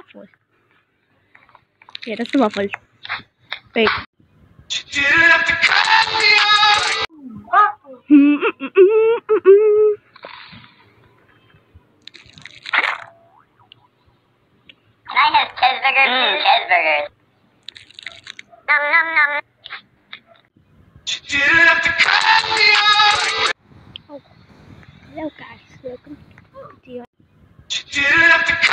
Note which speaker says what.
Speaker 1: waffle. Yeah, that's the waffle. Wait.
Speaker 2: Can I have cheeseburger, please? Cheeseburgers. Nom nom nom.
Speaker 1: Oh, hello guys, welcome to